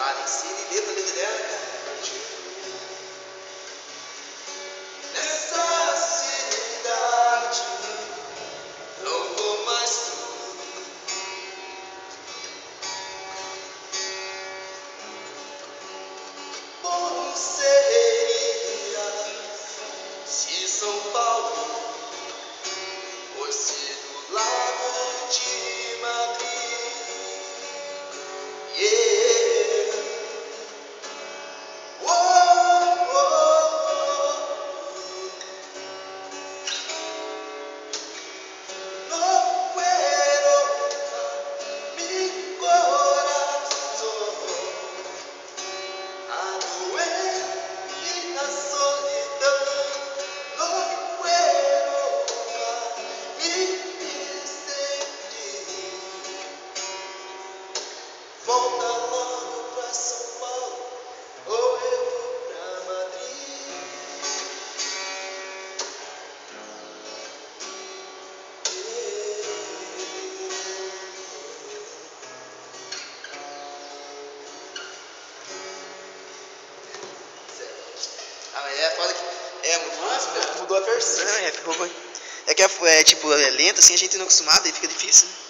Alicine, letra dela, cara. Nessa cidade não vou mais. Bom seria se São Paulo fosse do lado de Madrid. Yeah. Oh, oh, oh. No puedo mi corazón a doer y la solidão. No puedo vivir sem ti. Volta logo pra São Paulo ou eu vou pra Madrid. Ah, mas é foda que. Mudou a versão, ficou. É que tipo, é lento assim, a gente não é acostumado e fica difícil, né?